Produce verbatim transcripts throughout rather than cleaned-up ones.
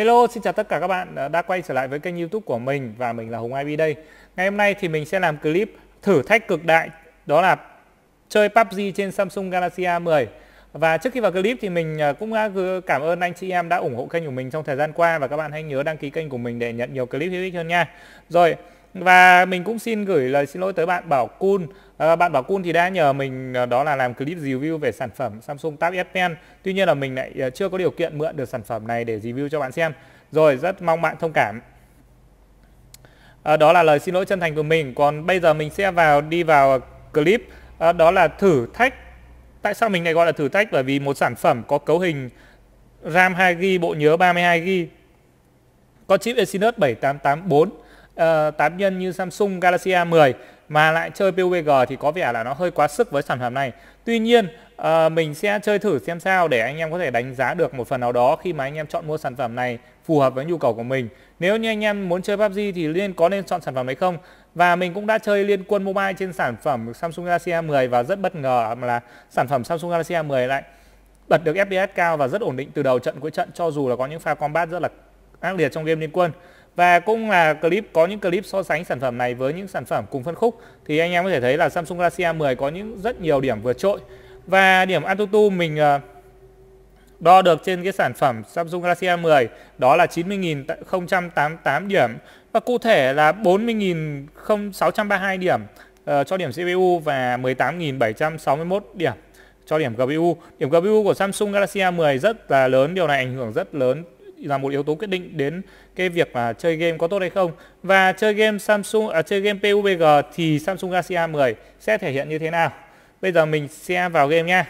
Hello, xin chào tất cả các bạn đã quay trở lại với kênh YouTube của mình và mình là Hùng i bê đây. Ngày hôm nay thì mình sẽ làm clip thử thách cực đại, đó là chơi pê u bê giê trên Samsung Galaxy A mười. Và trước khi vào clip thì mình cũng cảm ơn anh chị em đã ủng hộ kênh của mình trong thời gian qua, và các bạn hãy nhớ đăng ký kênh của mình để nhận nhiều clip hữu ích hơn nha. Rồi, và mình cũng xin gửi lời xin lỗi tới bạn Bảo Kun. À, bạn Bảo Kun thì đã nhờ mình đó là làm clip review về sản phẩm Samsung Tab S Pen. Tuy nhiên là mình lại chưa có điều kiện mượn được sản phẩm này để review cho bạn xem. Rồi, rất mong bạn thông cảm. À, đó là lời xin lỗi chân thành của mình. Còn bây giờ mình sẽ vào đi vào clip, à, đó là thử thách. Tại sao mình lại gọi là thử thách? Bởi vì một sản phẩm có cấu hình RAM hai gi ga bai, bộ nhớ ba mươi hai gi ga bai, có chip Exynos bảy tám tám bốn, uh, tám nhân như Samsung Galaxy A mười mà lại chơi pê u bê giê thì có vẻ là nó hơi quá sức với sản phẩm này. Tuy nhiên uh, mình sẽ chơi thử xem sao để anh em có thể đánh giá được một phần nào đó khi mà anh em chọn mua sản phẩm này phù hợp với nhu cầu của mình. Nếu như anh em muốn chơi pê u bê giê thì nên có nên chọn sản phẩm này không? Và mình cũng đã chơi Liên Quân Mobile trên sản phẩm Samsung Galaxy A mười và rất bất ngờ là sản phẩm Samsung Galaxy A mười lại bật được ép pê ét cao và rất ổn định từ đầu trận cuối trận, cho dù là có những pha combat rất là ác liệt trong game Liên Quân. Và cũng là clip có những clip so sánh sản phẩm này với những sản phẩm cùng phân khúc thì anh em có thể thấy là Samsung Galaxy A mười có những rất nhiều điểm vượt trội. Và điểm AnTuTu mình đo được trên cái sản phẩm Samsung Galaxy A mười đó là chín mươi nghìn không trăm tám mươi tám điểm, và cụ thể là bốn mươi nghìn sáu trăm ba mươi hai điểm uh, cho điểm xê pê u và mười tám nghìn bảy trăm sáu mươi mốt điểm cho điểm giê pê u. Điểm giê pê u của Samsung Galaxy A mười rất là lớn, điều này ảnh hưởng rất lớn, là một yếu tố quyết định đến cái việc mà chơi game có tốt hay không. Và chơi game Samsung à, chơi game pê u bê giê thì Samsung Galaxy A mười sẽ thể hiện như thế nào? Bây giờ mình sẽ vào game nha.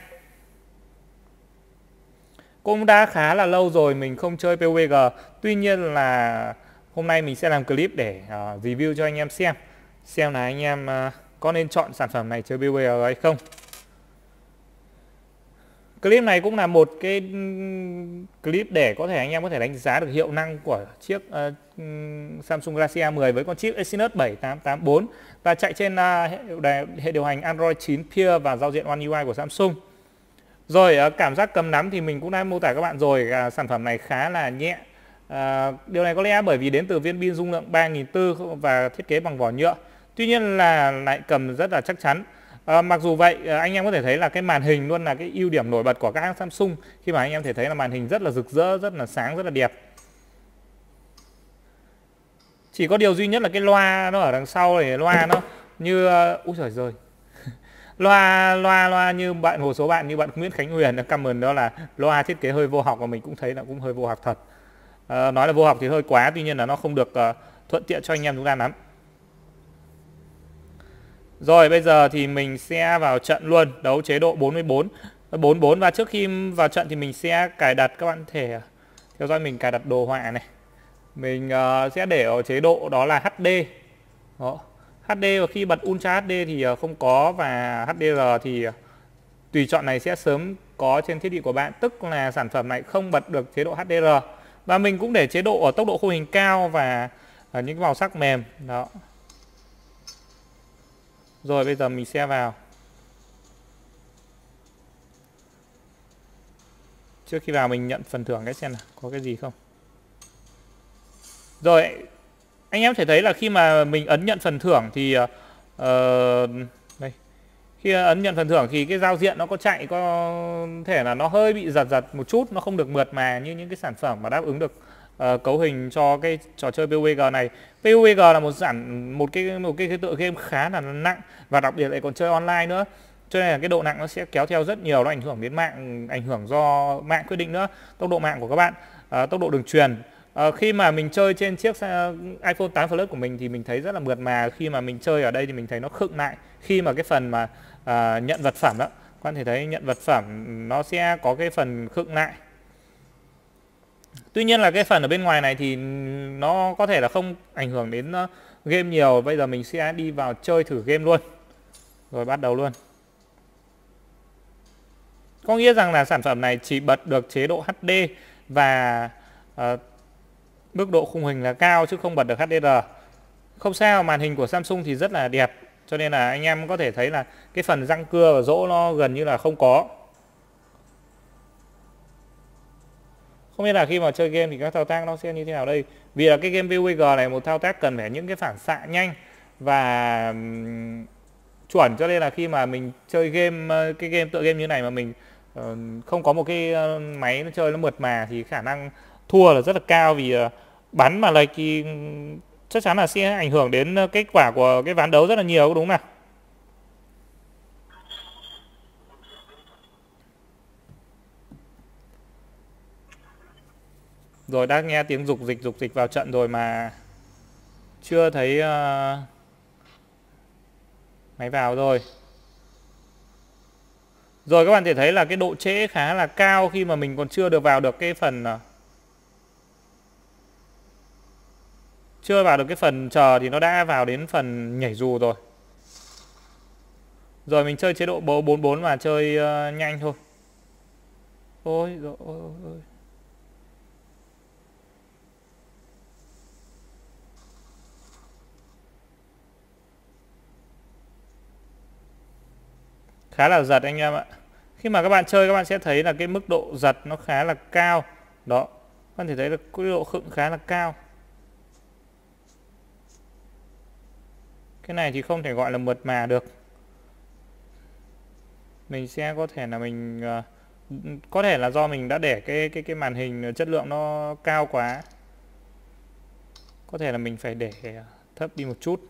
Cũng đã khá là lâu rồi mình không chơi pê u bê giê, tuy nhiên là hôm nay mình sẽ làm clip để uh, review cho anh em xem xem là anh em uh, có nên chọn sản phẩm này chơi pê u bê giê hay không. Clip này cũng là một cái clip để có thể anh em có thể đánh giá được hiệu năng của chiếc uh, Samsung Galaxy A mười với con chip Exynos bảy tám tám bốn và chạy trên uh, hệ, hệ điều hành Android chín Pure và giao diện One u i của Samsung. Rồi, uh, cảm giác cầm nắm thì mình cũng đã mô tả các bạn rồi, uh, sản phẩm này khá là nhẹ. Uh, điều này có lẽ bởi vì đến từ viên pin dung lượng ba nghìn bốn trăm và thiết kế bằng vỏ nhựa. Tuy nhiên là lại cầm rất là chắc chắn. À, mặc dù vậy anh em có thể thấy là cái màn hình luôn là cái ưu điểm nổi bật của các hãng Samsung, khi mà anh em thể thấy là màn hình rất là rực rỡ, rất là sáng, rất là đẹp. Chỉ có điều duy nhất là cái loa nó ở đằng sau này, loa nó như úi trời rồi loa loa loa như bạn một số bạn như bạn Nguyễn Khánh Huyền đã comment đó là loa thiết kế hơi vô học, và mình cũng thấy là cũng hơi vô học thật. À, nói là vô học thì hơi quá, tuy nhiên là nó không được uh, thuận tiện cho anh em chúng ta lắm. Rồi, bây giờ thì mình sẽ vào trận luôn, đấu chế độ bốn mươi bốn bốn mươi bốn. Và trước khi vào trận thì mình sẽ cài đặt, các bạn thể theo dõi mình cài đặt đồ họa này. Mình uh, sẽ để ở chế độ đó là hát đê. Đó, hát đê, và khi bật Ultra hát đê thì uh, không có, và hát đê rờ thì uh, tùy chọn này sẽ sớm có trên thiết bị của bạn, tức là sản phẩm này không bật được chế độ hát đê rờ. Và mình cũng để chế độ ở tốc độ khung hình cao và uh, những màu sắc mềm. Đó. Rồi, bây giờ mình sẽ vào. Trước khi vào mình nhận phần thưởng cái xem nào có cái gì không. Rồi, anh em thể thấy là khi mà mình ấn nhận phần thưởng thì uh, đây, khi ấn nhận phần thưởng thì cái giao diện nó có chạy, có thể là nó hơi bị giật giật một chút, nó không được mượt mà như những cái sản phẩm mà đáp ứng được Uh, cấu hình cho cái trò chơi pê u bê giê này. pê u bê giê là một sản một cái một cái, cái tựa game khá là nặng, và đặc biệt lại còn chơi online nữa, cho nên là cái độ nặng nó sẽ kéo theo rất nhiều, nó ảnh hưởng đến mạng, ảnh hưởng do mạng quyết định nữa, tốc độ mạng của các bạn, uh, tốc độ đường truyền. Uh, khi mà mình chơi trên chiếc uh, iPhone tám Plus của mình thì mình thấy rất là mượt mà. Khi mà mình chơi ở đây thì mình thấy nó khựng lại khi mà cái phần mà uh, nhận vật phẩm đó, các bạn thể thấy nhận vật phẩm nó sẽ có cái phần khựng lại. Tuy nhiên là cái phần ở bên ngoài này thì nó có thể là không ảnh hưởng đến game nhiều. Bây giờ mình sẽ đi vào chơi thử game luôn. Rồi, bắt đầu luôn. Có nghĩa rằng là sản phẩm này chỉ bật được chế độ hát đê và uh, mức độ khung hình là cao, chứ không bật được hát đê rờ. Không sao, màn hình của Samsung thì rất là đẹp, cho nên là anh em có thể thấy là cái phần răng cưa và rỗ nó gần như là không có. Không biết là khi mà chơi game thì các thao tác nó sẽ như thế nào đây. Vì là cái game pê u bê giê này một thao tác cần phải những cái phản xạ nhanh và um, chuẩn, cho nên là khi mà mình chơi game cái game tựa game như này mà mình uh, không có một cái uh, máy nó chơi nó mượt mà thì khả năng thua là rất là cao, vì uh, bắn mà lệch thì chắc chắn là sẽ ảnh hưởng đến kết quả của cái ván đấu rất là nhiều, đúng không nào? Rồi đã nghe tiếng dục dịch dục dịch vào trận rồi mà chưa thấy uh, máy vào rồi. Rồi các bạn thể thấy là cái độ trễ khá là cao khi mà mình còn chưa được vào được cái phần uh, chưa vào được cái phần chờ thì nó đã vào đến phần nhảy dù rồi. Rồi mình chơi chế độ bốn bốn bốn mà chơi uh, nhanh thôi. Ôi rồi ôi, ôi. Khá là giật anh em ạ. Khi mà các bạn chơi các bạn sẽ thấy là cái mức độ giật nó khá là cao. Đó, các bạn thể thấy là cái độ khựng khá là cao. Cái này thì không thể gọi là mượt mà được. Mình sẽ có thể là mình uh, có thể là do mình đã để cái cái cái màn hình chất lượng nó cao quá. Có thể là mình phải để thấp đi một chút.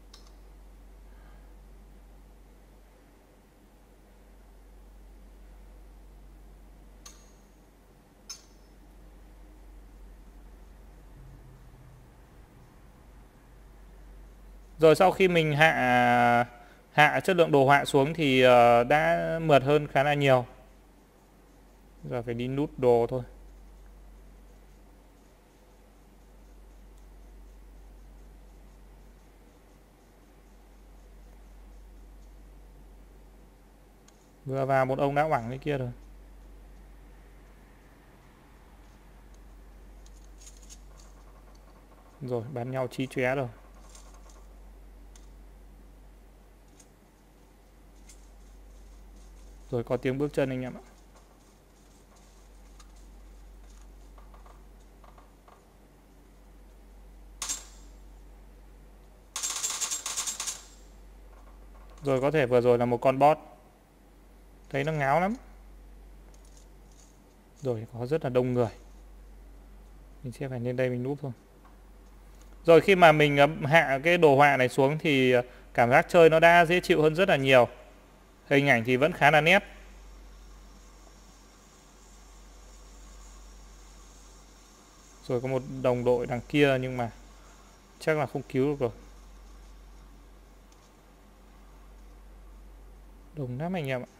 Rồi sau khi mình hạ hạ chất lượng đồ họa xuống thì uh, đã mượt hơn khá là nhiều. Giờ phải đi nút đồ thôi. Vừa vào một ông đã oảng cái kia rồi. Rồi bắn nhau chí chóe rồi. Rồi có tiếng bước chân anh em ạ. Rồi có thể vừa rồi là một con bot. Thấy nó ngáo lắm. Rồi có rất là đông người. Mình sẽ phải lên đây mình núp thôi. Rồi khi mà mình hạ cái đồ họa này xuống thì cảm giác chơi nó đã dễ chịu hơn rất là nhiều. Hình ảnh thì vẫn khá là nét. Rồi có một đồng đội đằng kia nhưng mà chắc là không cứu được rồi. Đồng lắm anh em ạ.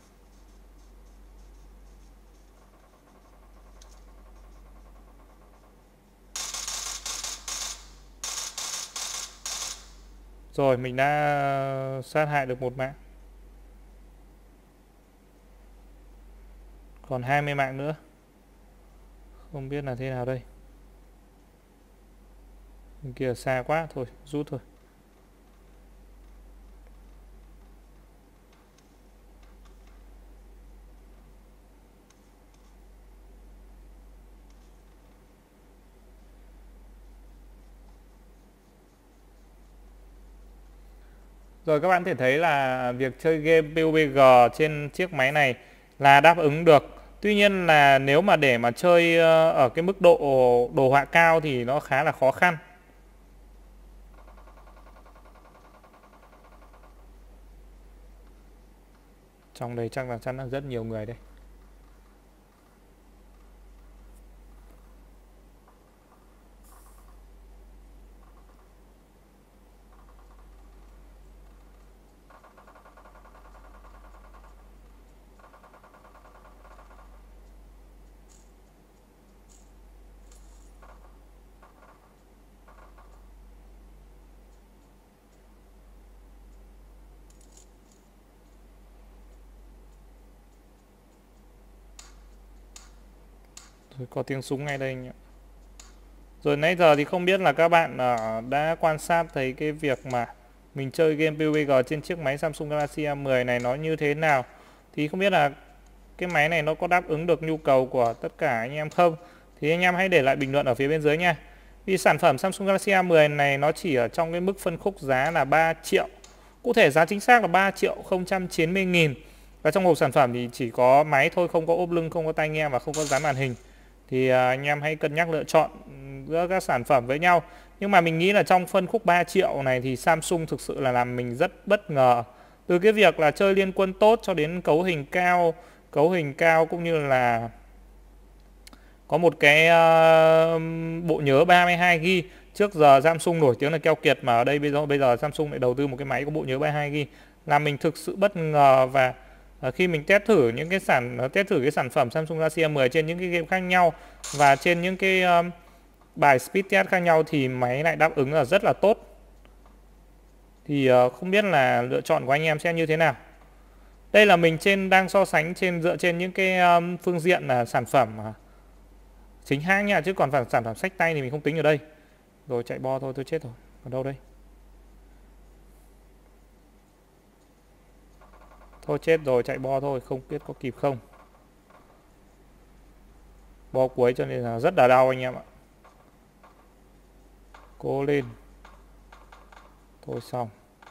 Rồi mình đã sát hại được một mạng. Còn hai mươi mạng nữa. Không biết là thế nào đây. Bên kia xa quá, thôi rút thôi. Rồi các bạn có thể thấy là việc chơi game pê u bê giê trên chiếc máy này là đáp ứng được. Tuy nhiên là nếu mà để mà chơi ở cái mức độ đồ họa cao thì nó khá là khó khăn. Trong đây chắc là chắn là rất nhiều người đây. Rồi có tiếng súng ngay đây anh ạ. Rồi nãy giờ thì không biết là các bạn uh, đã quan sát thấy cái việc mà mình chơi game pê u bê giê trên chiếc máy Samsung Galaxy A mười này nó như thế nào. Thì không biết là cái máy này nó có đáp ứng được nhu cầu của tất cả anh em không. thì anh em hãy để lại bình luận ở phía bên dưới nha. Vì sản phẩm Samsung Galaxy A mười này nó chỉ ở trong cái mức phân khúc giá là ba triệu. Cụ thể giá chính xác là ba triệu không trăm chín mươi nghìn. Và trong hộp sản phẩm thì chỉ có máy thôi, không có ốp lưng, không có tai nghe và không có dán màn hình. Thì anh em hãy cân nhắc lựa chọn giữa các sản phẩm với nhau. Nhưng mà mình nghĩ là trong phân khúc ba triệu này thì Samsung thực sự là làm mình rất bất ngờ. Từ cái việc là chơi liên quân tốt cho đến cấu hình cao, cấu hình cao cũng như là có một cái uh, bộ nhớ ba mươi hai gi ga bai. Trước giờ Samsung nổi tiếng là keo kiệt, mà ở đây bây giờ bây giờ Samsung lại đầu tư một cái máy có bộ nhớ ba mươi hai gi ga bai, làm mình thực sự bất ngờ. Và uh, khi mình test thử những cái sản test thử cái sản phẩm Samsung Galaxy A mười trên những cái game khác nhau và trên những cái uh, bài speed test khác nhau thì máy lại đáp ứng là rất là tốt. Thì uh, không biết là lựa chọn của anh em sẽ như thế nào. Đây là mình trên đang so sánh trên dựa trên những cái um, phương diện là sản phẩm uh, chính hãng nha, chứ còn phải sản phẩm xách tay thì mình không tính ở đây. Rồi chạy bo thôi, tôi chết rồi. Ở đâu đây? Thôi chết rồi, chạy bo thôi, không biết có kịp không. Bo cuối cho nên là rất là đau anh em ạ. Cố lên. Thôi xong.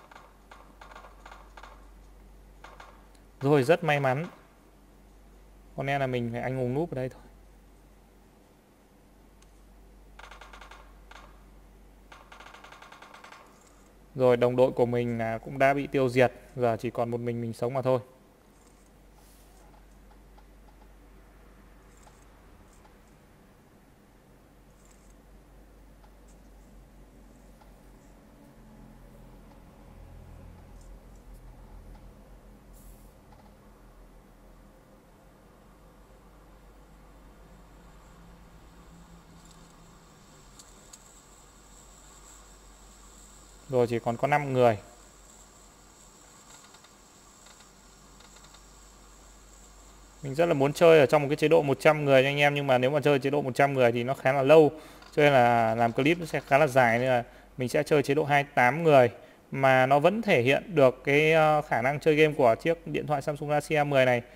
Rồi rất may mắn. Con em là mình phải anh hùng núp ở đây thôi. Rồi đồng đội của mình là cũng đã bị tiêu diệt. Giờ chỉ còn một mình mình sống mà thôi. Rồi chỉ còn có năm người. Mình rất là muốn chơi ở trong một cái chế độ một trăm người nha anh em, nhưng mà nếu mà chơi chế độ một trăm người thì nó khá là lâu, cho nên là làm clip nó sẽ khá là dài, nên là mình sẽ chơi chế độ hai mươi tám người mà nó vẫn thể hiện được cái khả năng chơi game của chiếc điện thoại Samsung Galaxy A mười này,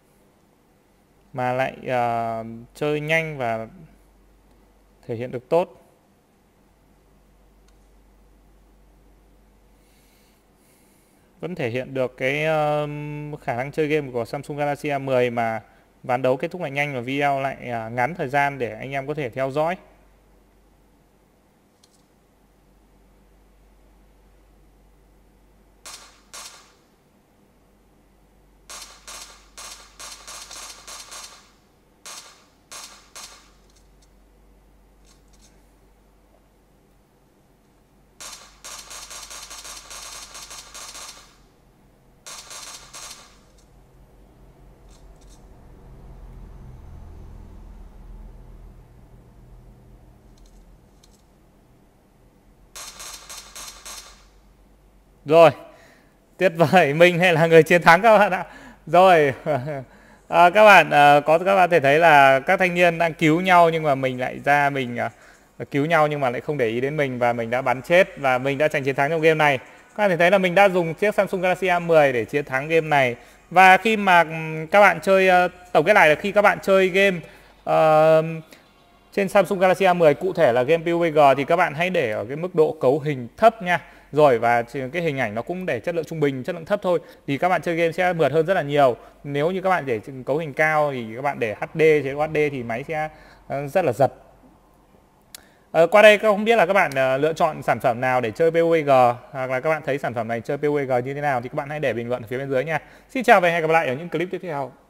mà lại uh, chơi nhanh và thể hiện được tốt. Vẫn thể hiện được cái uh, khả năng chơi game của Samsung Galaxy A mười mà ván đấu kết thúc lại nhanh và video lại uh, ngắn thời gian để anh em có thể theo dõi. Rồi, tuyệt vời, mình hay là người chiến thắng các bạn ạ. Rồi, à, các bạn à, có các bạn thể thấy là các thanh niên đang cứu nhau, nhưng mà mình lại ra mình à, cứu nhau nhưng mà lại không để ý đến mình, và mình đã bắn chết và mình đã giành chiến thắng trong game này. Các bạn thể thấy là mình đã dùng chiếc Samsung Galaxy A mười để chiến thắng game này. Và khi mà các bạn chơi, uh, tổng kết lại là khi các bạn chơi game uh, trên Samsung Galaxy A mười, cụ thể là game pê u bê giê, thì các bạn hãy để ở cái mức độ cấu hình thấp nha. Rồi, và cái hình ảnh nó cũng để chất lượng trung bình, chất lượng thấp thôi, thì các bạn chơi game sẽ mượt hơn rất là nhiều. Nếu như các bạn để cấu hình cao thì các bạn để hát đê, chế độ hát đê thì máy sẽ rất là giật. À, qua đây không biết là các bạn uh, lựa chọn sản phẩm nào để chơi pê u bê giê, hoặc là các bạn thấy sản phẩm này chơi pê u bê giê như thế nào thì các bạn hãy để bình luận ở phía bên dưới nha. Xin chào và hẹn gặp lại ở những clip tiếp theo.